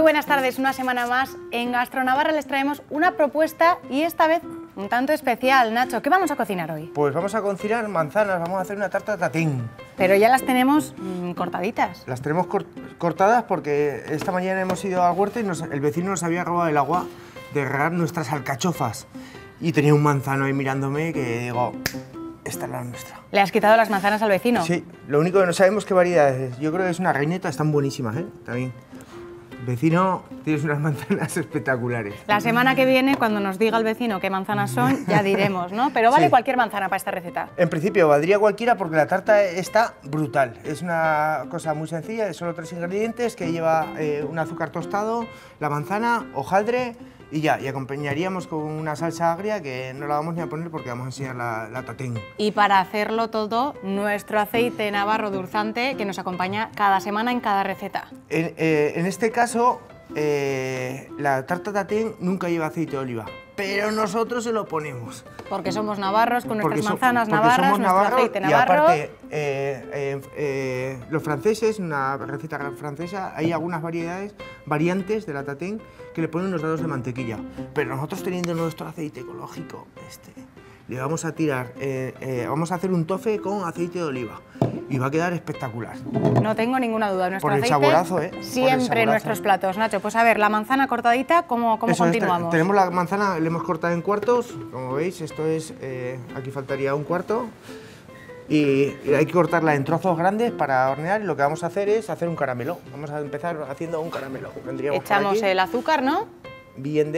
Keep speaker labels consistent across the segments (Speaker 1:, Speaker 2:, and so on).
Speaker 1: buenas tardes, una semana más. En GastroNavarra les traemos una propuesta y esta vez un tanto especial. Nacho, ¿qué vamos a cocinar hoy?
Speaker 2: Pues vamos a cocinar manzanas, vamos a hacer una tarta tatín.
Speaker 1: Pero ya las tenemos cortaditas.
Speaker 2: Las tenemos cortadas porque esta mañana hemos ido al huerto y el vecino nos había robado el agua de regar nuestras alcachofas. Y tenía un manzano ahí mirándome que digo, esta es la nuestra.
Speaker 1: ¿Le has quitado las manzanas al vecino?
Speaker 2: Sí, lo único que no sabemos qué variedades es. Yo creo que es una reineta, están buenísimas, ¿eh? También. Vecino, tienes unas manzanas espectaculares.
Speaker 1: La semana que viene, cuando nos diga el vecino qué manzanas son, ya diremos, ¿no? Pero vale, sí, cualquier manzana para esta receta.
Speaker 2: En principio valdría cualquiera porque la tarta está brutal. Es una cosa muy sencilla, es solo 3 ingredientes que lleva un azúcar tostado, la manzana, hojaldre y ya. Y acompañaríamos con una salsa agria que no la vamos ni a poner porque vamos a enseñar la tatín. Y
Speaker 1: para hacerlo todo, nuestro aceite navarro dulzante que nos acompaña cada semana en cada receta.
Speaker 2: En este caso, la tarta tatín nunca lleva aceite de oliva, pero nosotros se lo ponemos.
Speaker 1: Porque somos navarros, con nuestras manzanas navarras,
Speaker 2: somos
Speaker 1: nuestro aceite navarro.
Speaker 2: Y aparte, los franceses, una receta francesa, hay algunas variantes de la tatín que le ponen unos dados de mantequilla. Pero nosotros, teniendo nuestro aceite ecológico, le vamos a tirar, vamos a hacer un tofe con aceite de oliva y va a quedar espectacular.
Speaker 1: No tengo ninguna duda, nuestro
Speaker 2: aceite
Speaker 1: saborazo,
Speaker 2: siempre
Speaker 1: saborazo en nuestros platos. Nacho, pues a ver, la manzana cortadita, ¿cómo continuamos?
Speaker 2: Tenemos la manzana, la hemos cortado en cuartos, como veis, esto es, aquí faltaría un cuarto. Y hay que cortarla en trozos grandes para hornear y lo que vamos a hacer es hacer un caramelo. Vamos a empezar haciendo un caramelo.
Speaker 1: Echamos el azúcar, ¿no?
Speaker 2: Bien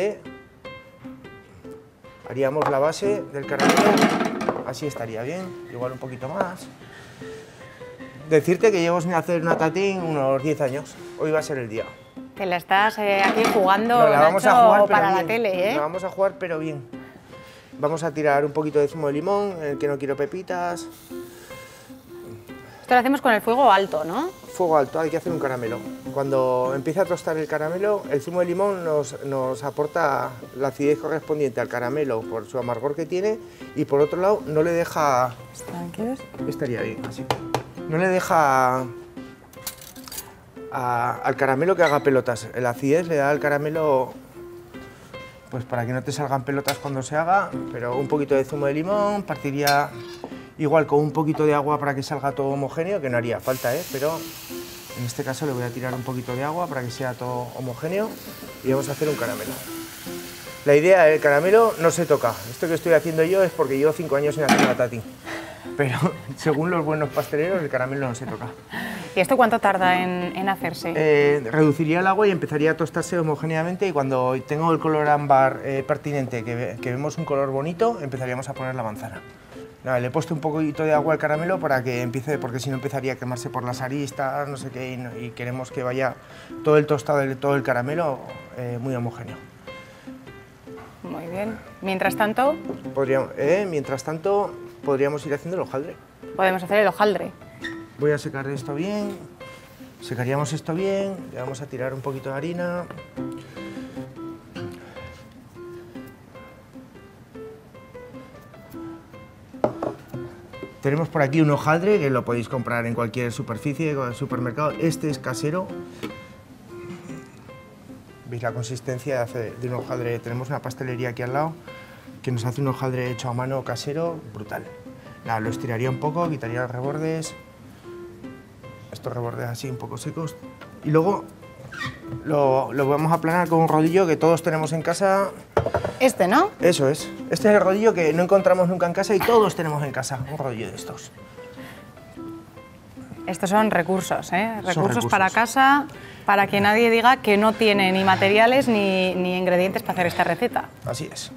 Speaker 2: haríamos la base del caramelo, así estaría bien, igual un poquito más. Decirte que llevo sin hacer una tatín unos 10 años, hoy va a ser el día.
Speaker 1: Te la estás aquí jugando,
Speaker 2: la vamos a jugar,
Speaker 1: para
Speaker 2: bien.
Speaker 1: La tele, ¿eh?
Speaker 2: La vamos a jugar, pero bien. Vamos a tirar un poquito de zumo de limón, en el que no quiero pepitas.
Speaker 1: Esto lo hacemos con el fuego alto, ¿no?
Speaker 2: Fuego alto, hay que hacer un caramelo. Cuando empieza a tostar el caramelo, el zumo de limón nos aporta la acidez correspondiente al caramelo por su amargor que tiene y por otro lado no le deja...
Speaker 1: ¿Tranquilos?
Speaker 2: Estaría bien, así. No le deja al caramelo que haga pelotas. La acidez le da al caramelo pues para que no te salgan pelotas cuando se haga, pero un poquito de zumo de limón, partiría igual con un poquito de agua para que salga todo homogéneo, que no haría falta, pero en este caso le voy a tirar un poquito de agua para que sea todo homogéneo y vamos a hacer un caramelo. La idea del caramelo no se toca. Esto que estoy haciendo yo es porque llevo 5 años sin hacer una tatín, pero según los buenos pasteleros el caramelo no se toca.
Speaker 1: ¿Y esto cuánto tarda en hacerse?
Speaker 2: Reduciría el agua y empezaría a tostarse homogéneamente y cuando tengo el color ámbar pertinente, que vemos un color bonito, empezaríamos a poner la manzana. Nada, le he puesto un poquito de agua al caramelo para que empiece, porque si no empezaría a quemarse por las aristas, no sé qué, y queremos que vaya todo el tostado, todo el caramelo muy homogéneo.
Speaker 1: Muy bien. Mientras tanto...
Speaker 2: Mientras tanto, podríamos ir haciendo el hojaldre.
Speaker 1: Podemos hacer el hojaldre.
Speaker 2: Voy a secar esto bien, secaríamos esto bien, le vamos a tirar un poquito de harina. Tenemos por aquí un hojaldre que lo podéis comprar en cualquier superficie, en el supermercado. Este es casero. ¿Veis la consistencia de un hojaldre? Tenemos una pastelería aquí al lado que nos hace un hojaldre hecho a mano casero, brutal. Nada, lo estiraría un poco, quitaría los rebordes. Estos rebordes así un poco secos. Y luego lo vamos a aplanar con un rodillo que todos tenemos en casa.
Speaker 1: Este, ¿no?
Speaker 2: Eso es. Este es el rodillo que no encontramos nunca en casa y todos tenemos en casa, un rodillo de estos.
Speaker 1: Estos son recursos, ¿eh? Recursos para casa, para que nadie diga que no tiene ni materiales ni ingredientes para hacer esta receta.
Speaker 2: Así es.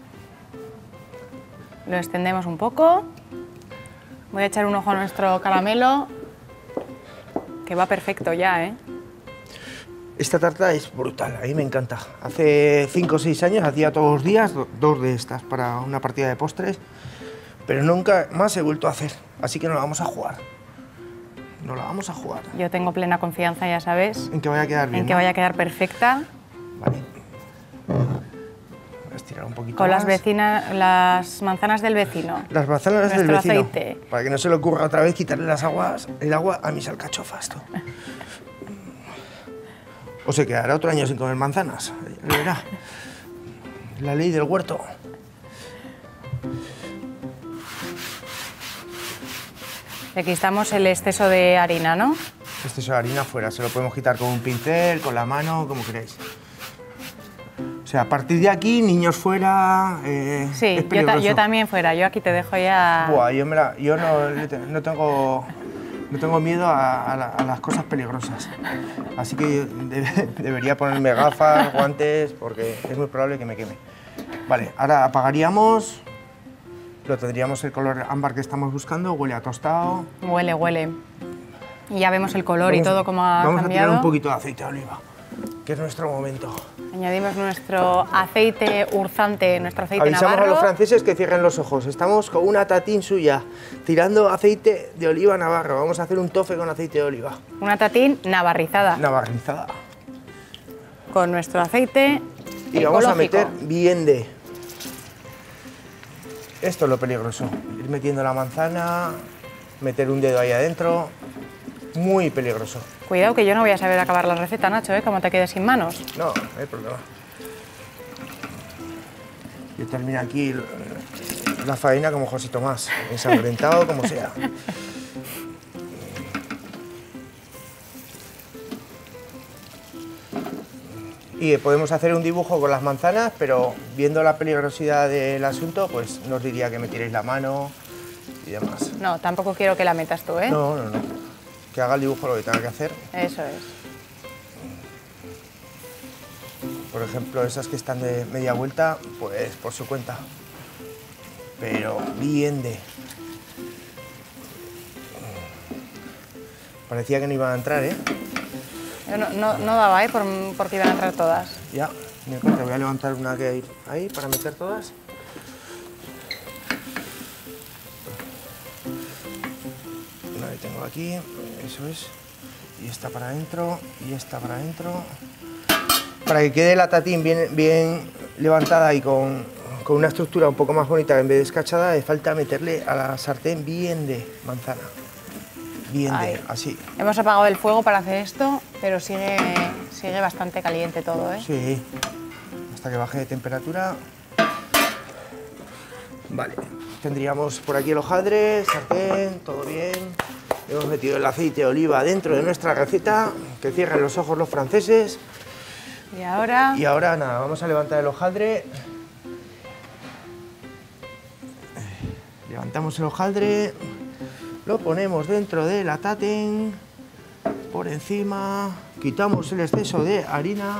Speaker 1: Lo extendemos un poco. Voy a echar un ojo a nuestro caramelo, que va perfecto ya, ¿eh?
Speaker 2: Esta tarta es brutal, a mí me encanta. Hace 5 o 6 años hacía todos los días 2 de estas para una partida de postres, pero nunca más he vuelto a hacer, así que nos la vamos a jugar. Nos la vamos a jugar.
Speaker 1: Yo tengo plena confianza, ya sabes.
Speaker 2: En que vaya a quedar bien.
Speaker 1: En que vaya a quedar perfecta.
Speaker 2: Vale. Voy a estirar un poquito
Speaker 1: con
Speaker 2: más.
Speaker 1: Las manzanas del vecino.
Speaker 2: Las manzanas del vecino.
Speaker 1: Aceite.
Speaker 2: Para que no se le ocurra otra vez quitarle el agua a mis alcachofas. O se quedará otro año sin comer manzanas. Ya verá. La ley del huerto.
Speaker 1: Le quitamos el exceso de harina, ¿no?
Speaker 2: Exceso de harina fuera. Se lo podemos quitar con un pincel, con la mano, como queráis. O sea, a partir de aquí, niños fuera.
Speaker 1: Sí,
Speaker 2: es peligroso.
Speaker 1: yo también fuera. Yo aquí te dejo ya.
Speaker 2: Buah, yo no tengo miedo a las cosas peligrosas. Así que debería ponerme gafas, guantes, porque es muy probable que me queme. Vale, ahora apagaríamos. Lo tendríamos el color ámbar que estamos buscando. Huele a tostado.
Speaker 1: Huele, huele. Y ya vemos el color y todo como ha
Speaker 2: Vamos
Speaker 1: cambiado.
Speaker 2: a tirar un poquito de aceite de oliva, que es nuestro momento.
Speaker 1: Añadimos nuestro aceite urzante, nuestro aceite
Speaker 2: Avisamos
Speaker 1: navarro.
Speaker 2: a los franceses que cierren los ojos. Estamos con una tatín suya, tirando aceite de oliva navarro. Vamos a hacer un tofe con aceite de oliva.
Speaker 1: Una tatín navarrizada.
Speaker 2: Navarrizada.
Speaker 1: Con nuestro aceite
Speaker 2: Y vamos a
Speaker 1: ecológico.
Speaker 2: meter bien de... Esto es lo peligroso. Ir metiendo la manzana, meter un dedo ahí adentro. Muy peligroso.
Speaker 1: Cuidado que yo no voy a saber acabar la receta, Nacho, ¿eh? Como te quedes sin manos.
Speaker 2: No, no hay problema. Yo termino aquí la faena como José Tomás, ensangrentado como sea. Y podemos hacer un dibujo con las manzanas, pero viendo la peligrosidad del asunto, pues no os diría que me tiréis la mano y demás.
Speaker 1: No, tampoco quiero que la metas tú, ¿eh?
Speaker 2: No. Que haga el dibujo lo que tenga que hacer.
Speaker 1: Eso es.
Speaker 2: Por ejemplo, esas que están de media vuelta, pues por su cuenta. Pero bien de... Parecía que no iban a entrar, ¿eh?
Speaker 1: Yo no daba, ¿eh? Porque iban a entrar todas.
Speaker 2: Ya, me cuenta, voy a levantar una que hay ahí para meter todas. Una que tengo aquí, eso es. Y esta para adentro, y esta para adentro. Para que quede la tatín bien levantada y con una estructura un poco más bonita en vez de escachada, hace falta meterle a la sartén bien de manzana. Bien
Speaker 1: Ahí.
Speaker 2: de, así.
Speaker 1: Hemos apagado el fuego para hacer esto, pero sigue bastante caliente todo, ¿eh?
Speaker 2: Sí, hasta que baje de temperatura. Vale, tendríamos por aquí el hojaldre, sartén, todo bien. Hemos metido el aceite de oliva dentro de nuestra receta, que cierren los ojos los franceses.
Speaker 1: Y ahora...
Speaker 2: Y ahora nada, vamos a levantar el hojaldre. Levantamos el hojaldre, lo ponemos dentro de la taten, por encima, quitamos el exceso de harina.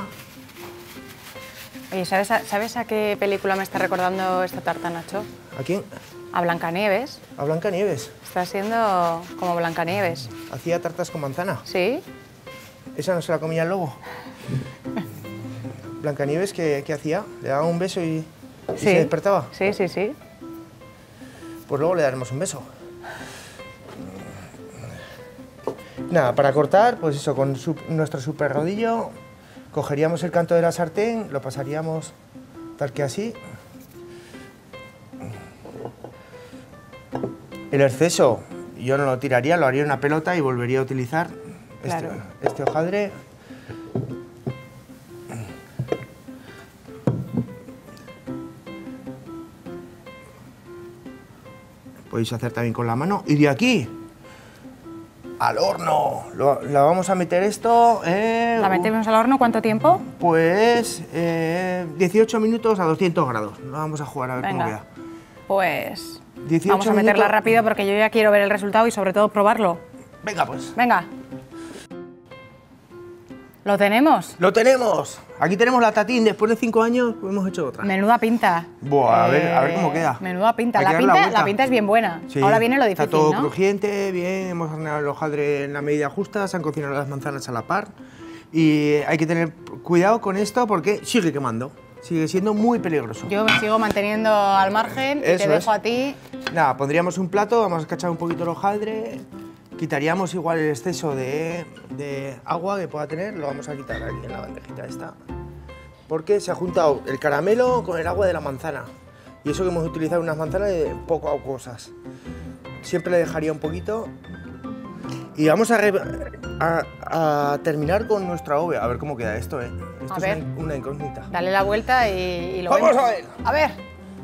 Speaker 1: Oye, ¿sabes a qué película me está recordando esta tarta, Nacho?
Speaker 2: ¿A quién?
Speaker 1: A Blancanieves.
Speaker 2: A Blancanieves.
Speaker 1: Está siendo como Blancanieves.
Speaker 2: Hacía tartas con manzana.
Speaker 1: ¿Sí?
Speaker 2: ¿Esa no se la comía el lobo? Blancanieves, ¿qué hacía? ¿Le daba un beso y
Speaker 1: Sí.
Speaker 2: se despertaba?
Speaker 1: Sí, sí, sí.
Speaker 2: Pues luego le daremos un beso. Nada, para cortar, pues eso, con nuestro super rodillo, cogeríamos el canto de la sartén, lo pasaríamos tal que así. El exceso yo no lo tiraría, lo haría en una pelota y volvería a utilizar
Speaker 1: Claro.
Speaker 2: este hojaldre. Podéis hacer también con la mano. Y de aquí al horno. La vamos a meter esto.
Speaker 1: ¿La metemos al horno cuánto tiempo?
Speaker 2: Pues 18 minutos a 200 grados. Lo vamos a jugar a ver
Speaker 1: Venga.
Speaker 2: cómo queda.
Speaker 1: Pues
Speaker 2: 18
Speaker 1: vamos a meterla
Speaker 2: minutos.
Speaker 1: rápido porque yo ya quiero ver el resultado y sobre todo probarlo.
Speaker 2: Venga, pues.
Speaker 1: Venga. ¿Lo tenemos?
Speaker 2: ¡Lo tenemos! Aquí tenemos la tatín. Después de 5 años pues hemos hecho otra.
Speaker 1: Menuda pinta.
Speaker 2: Buah, a ver cómo queda.
Speaker 1: Menuda pinta.
Speaker 2: Hay que
Speaker 1: La
Speaker 2: darle la
Speaker 1: pinta,
Speaker 2: vuelta.
Speaker 1: la pinta es bien buena.
Speaker 2: Sí,
Speaker 1: Ahora viene lo difícil,
Speaker 2: está todo
Speaker 1: ¿no?
Speaker 2: crujiente, bien, hemos horneado el hojaldre en la medida justa, se han cocinado las manzanas a la par y hay que tener cuidado con esto porque sigue quemando, sigue siendo muy peligroso.
Speaker 1: Yo me sigo manteniendo al margen y te
Speaker 2: Eso
Speaker 1: dejo
Speaker 2: es.
Speaker 1: a ti.
Speaker 2: Nada, pondríamos un plato, vamos a escachar un poquito el hojaldre, quitaríamos igual el exceso de agua que pueda tener, lo vamos a quitar aquí en la bandejita esta, porque se ha juntado el caramelo con el agua de la manzana. Y eso que hemos utilizado unas manzanas poco acuosas. Siempre le dejaría un poquito. Y vamos a a terminar con nuestra ove. A ver cómo queda esto, ¿eh? Esto
Speaker 1: A
Speaker 2: es
Speaker 1: ver.
Speaker 2: una incógnita.
Speaker 1: Dale la vuelta y lo
Speaker 2: ¡Vamos
Speaker 1: vemos.
Speaker 2: a ver!
Speaker 1: A ver.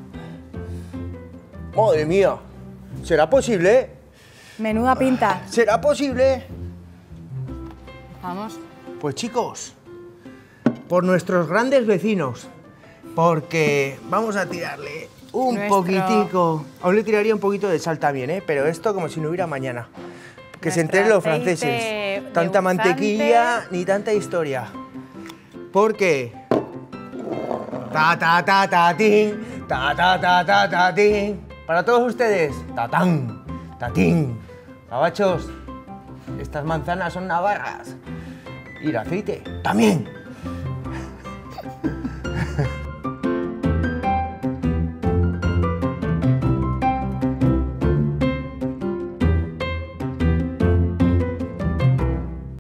Speaker 2: ¡Madre mía! ¿Será posible?
Speaker 1: Menuda pinta.
Speaker 2: ¿Será posible?
Speaker 1: Vamos.
Speaker 2: Pues chicos, por nuestros grandes vecinos, porque vamos a tirarle un poquitico. Aún le tiraría un poquito de sal también, ¿eh? Pero esto como si no hubiera mañana. Que se enteren los franceses. Tanta mantequilla ni tanta historia. Porque ta ta ta ta tin, ta ta ta ta ta tin. Para todos ustedes, tatán, tatín. Gabachos, estas manzanas son navarras. Y el aceite también.